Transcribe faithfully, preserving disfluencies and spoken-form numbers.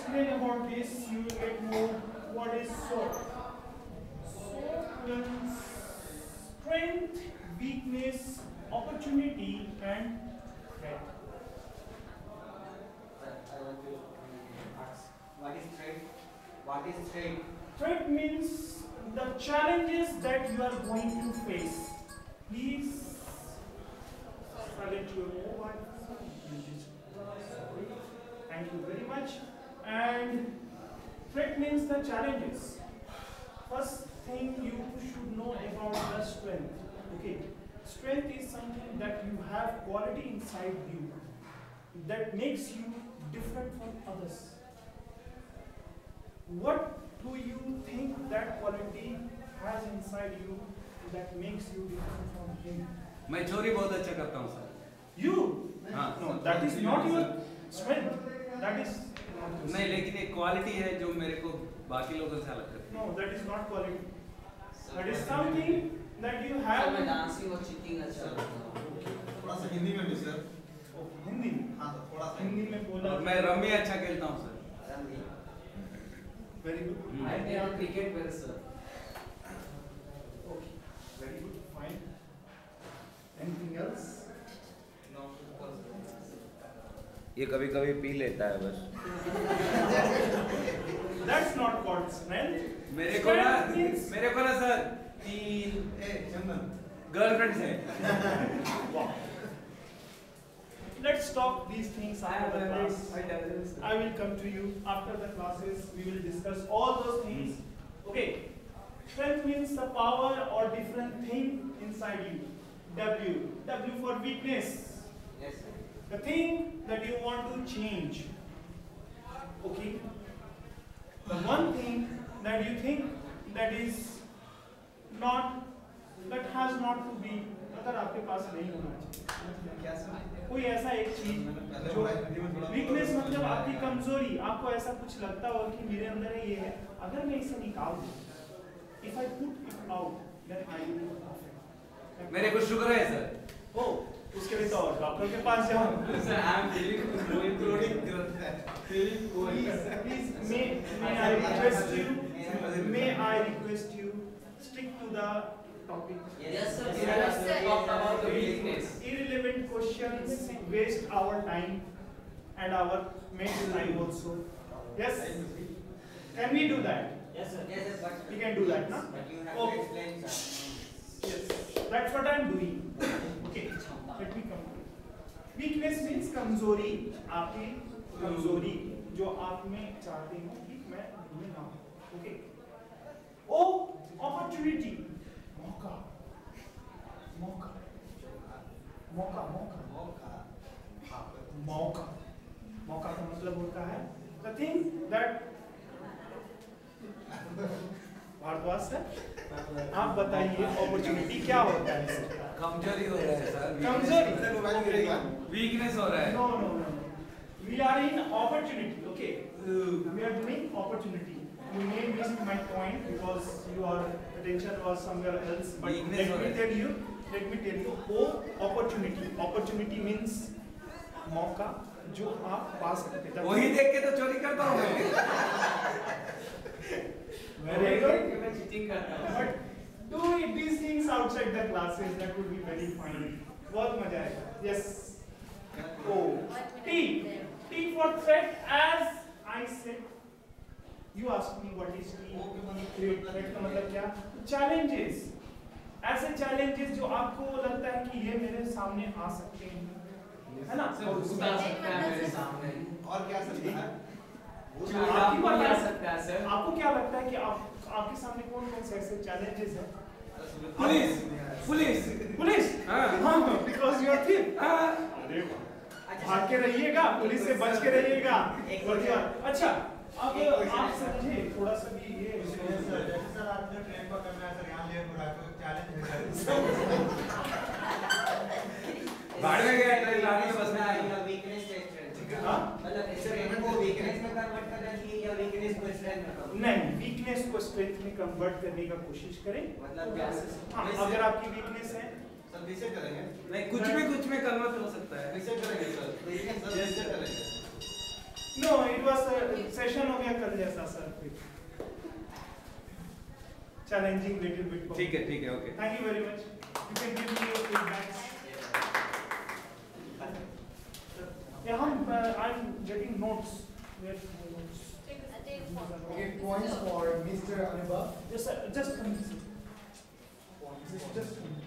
explain about this, you will get more what is SWOT. SWOT means strength, weakness, opportunity, and threat. I want to ask, what is threat? What is threat? Threat means the challenges that you are going to face. Please silent your mobile. Thank you very much. And threat means the challenges. First thing you should know about the strength. Okay, strength is something that you have quality inside you that makes you different from others. What do you think that quality has inside you that makes you different from him? मैं चोरी बहुत अच्छा करता हूँ sir. You? हाँ. No, that is not your strength. That is not your नहीं, लेकिन एक क्वालिटी है जो मेरे को बाकी लोगों से अलग करती है. No, that is not quality. That is something that you have. मैं डांसिंग और चीटिंग अच्छा करता हूँ. थोड़ा सा हिंदी में भी सर. हिंदी में? हाँ तो थोड़ा सा हिंदी में बोला. और मैं रमी अच्छा खेलता हूँ sir. Very good. I play on cricket well, sir. Okay. Very good. Fine. Anything else? No. ये कभी कभी पी लेता है बस. That's not called strength. मेरे को ना मेरे को ना सर तीन गर्लफ्रेंड्स हैं. Wow. Let's talk these things after the class. I will come to you after the classes. We will discuss all those things. Okay. Strength means the power or different thing inside you. W. W for weakness. Yes, sir. The thing that you want to change. Okay. The one thing that you think that is not, that has not to be, अगर आपके पास नहीं होना चाहिए. कोई ऐसा एक चीज जो वीकनेस मतलब आपकी कमजोरी, आपको ऐसा कुछ लगता हो कि मेरे अंदर ये है, अगर मैं इसे निकाल दूं, if I put it out, then I will be perfect. मेरे को शुगर है सर. ओ, उसके लिए तो डॉक्टर के पास जाओ. Sir I am feeling low including feeling Please, may may I request you, may I request you stick to the topic. Yes, sir. Yes, sir. Talk about the weakness. Irrelevant questions waste our time and our mental time also. Yes? Can we do that? Yes, sir. Yes, yes, but We can do that, na? But you have Okay. to explain, sir. Yes. That's what I am doing. Okay. Let me come. Weakness means कमजोरी, आपकी कमजोरी जो आप में चाहते हो कि मैं में ना हूँ. Okay. O, opportunity. मौका. मौका. मौका, मौका. मौका. मौका. मौका का मतलब होता है the thing that Bharadwaj sir, आप बताइए अपॉर्चुनिटी क्या होता है? कमजोरी हो रहा है सर. कमजोरी. वीकनेस हो रहा है. No, no, no. We are in opportunity. Okay. We are doing opportunity. You may miss my point because your attention was somewhere else. But Weakness let me or- tell you. Let me tell you. O, opportunity. Opportunity means मौका जो आप पा सकते हैं. वही देख के तो चोरी करता हूँ मैं. Very good. मैं चीटिंग करता हूँ. But do it, these things outside the classes. That would be very fun. बहुत मजा आएगा. Yes. O. T. T for threat. As I said. You asked me what is T. Threat का मतलब क्या? Challenges. ऐसे challenges जो आपको लगता है कि ये मेरे सामने आ सकते हैं, है ना? भूत आ सकता है मेरे सामने. और क्या सकता है? आपकी बात आ आ सकता है सर. आपको क्या लगता है कि आप आपके सामने कौन कौन से ऐसे challenges हैं? Police police police. हाँ. हाँ. Because you are thief. हाँ. अरे वाह. भाग के रहिएगा, पुलिस से बच के रहिएगा. अच्छा, अब आप समझे थोड़ा सा भी ये. जैसे सर आपने ट्रेन पकड़ना है सर, यहाँ लेट हो रहा है तो चैलेंज है. भाड़ में गया ट्रेन लाने बस में आई. या वीकनेस टेस्ट है. हाँ? मतलब स्ट्रेंथ को वीकनेस में कन्वर्ट करना चाहिए या वीकनेस को स्ट्रेंथ में कन्वर्ट. नहीं, वीकनेस को स्ट्रेंथ में कन्वर्ट करने का कोशिश करें. मतलब कैसे? हाँ, अगर आपकी वीकनेस है सर कैसे करेंगे? नहीं, कुछ भी कुछ में कन्वर्ट हो सकता है. कैसे करेंगे सर? सर कैसे करेंगे? No, it बस सेशन हो गया कल जैसा सर फिर चैलेंजिंग लिटिल बिट ठीक है ठीक है okay thank you very much you can give me your feedbacks yeah I'm uh, I'm getting notes where my notes Okay, points for Mister Anubhav. just uh, just just just